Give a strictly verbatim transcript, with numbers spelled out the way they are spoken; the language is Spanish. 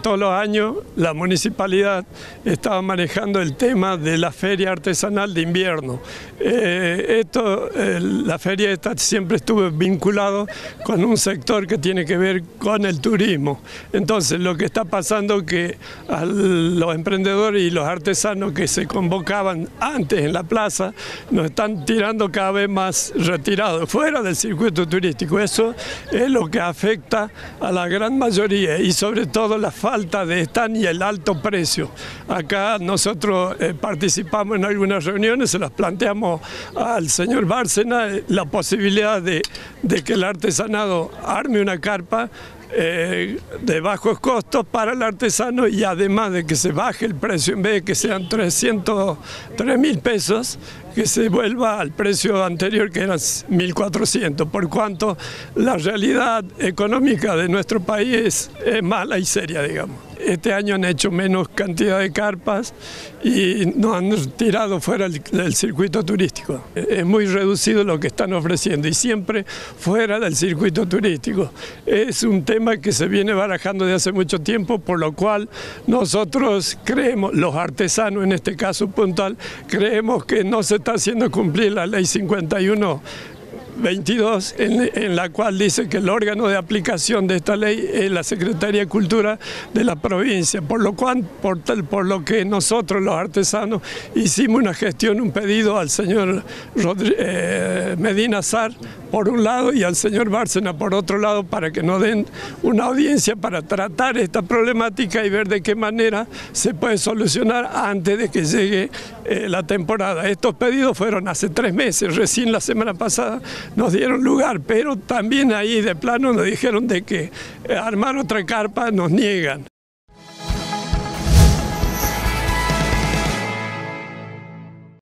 todos los años la municipalidad estaba manejando el tema de la feria artesanal de invierno. Eh, esto, eh, la feria esta siempre estuvo vinculado con un sector que tiene que ver con el turismo. Entonces lo que está pasando es que a los emprendedores y los artesanos que se convocaban antes en la plaza nos están tirando cada vez más retirados, fuera del circuito turístico. Eso es lo que afecta a la gran mayoría y sobre todo la falta de stand y el alto precio. Acá nosotros eh, participamos en algunas reuniones, se las planteamos al señor Bárcena la posibilidad de, de que el artesanado arme una carpa Eh, de bajos costos para el artesano y además de que se baje el precio, en vez de que sean trescientos, tres mil pesos, que se vuelva al precio anterior que eran mil cuatrocientos, por cuanto la realidad económica de nuestro país es, es mala y seria, digamos. Este año han hecho menos cantidad de carpas y nos han tirado fuera del, del circuito turístico. Es muy reducido lo que están ofreciendo y siempre fuera del circuito turístico. Es un tema que se viene barajando desde hace mucho tiempo, por lo cual nosotros creemos, los artesanos en este caso puntual, creemos que no se está haciendo cumplir la ley cincuenta y uno veintidós, en, en la cual dice que el órgano de aplicación de esta ley es la Secretaría de Cultura de la provincia, por lo cual, por, por lo que nosotros los artesanos hicimos una gestión, un pedido al señor Rodri, eh, Medina Sar por un lado y al señor Bárcena por otro lado, para que nos den una audiencia para tratar esta problemática y ver de qué manera se puede solucionar antes de que llegue eh, la temporada. Estos pedidos fueron hace tres meses, recién la semana pasada nos dieron lugar, pero también ahí de plano nos dijeron de que armar otra carpa nos niegan.